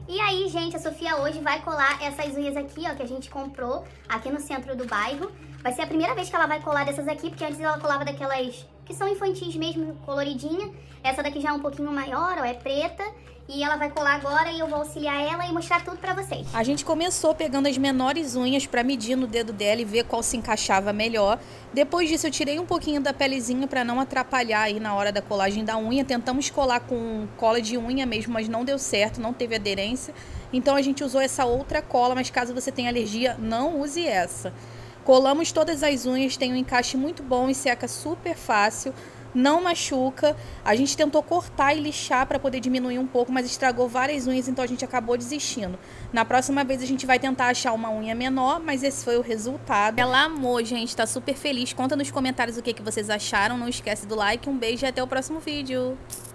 E aí, gente, a Sofia hoje vai colar essas unhas aqui, ó, que a gente comprou aqui no centro do bairro. Vai ser a primeira vez que ela vai colar dessas aqui, porque antes ela colava daquelas que são infantis mesmo, coloridinha. Essa daqui já é um pouquinho maior, ó, é preta. E ela vai colar agora e eu vou auxiliar ela e mostrar tudo pra vocês. A gente começou pegando as menores unhas pra medir no dedo dela e ver qual se encaixava melhor. Depois disso eu tirei um pouquinho da pelezinha pra não atrapalhar aí na hora da colagem da unha. Tentamos colar com cola de unha mesmo, mas não deu certo, não teve aderência. Então a gente usou essa outra cola, mas caso você tenha alergia, não use essa. Colamos todas as unhas, tem um encaixe muito bom e seca super fácil. Não machuca. A gente tentou cortar e lixar para poder diminuir um pouco, mas estragou várias unhas, então a gente acabou desistindo. Na próxima vez a gente vai tentar achar uma unha menor, mas esse foi o resultado. Ela amou, gente, tá super feliz. Conta nos comentários o que vocês acharam. Não esquece do like, um beijo e até o próximo vídeo.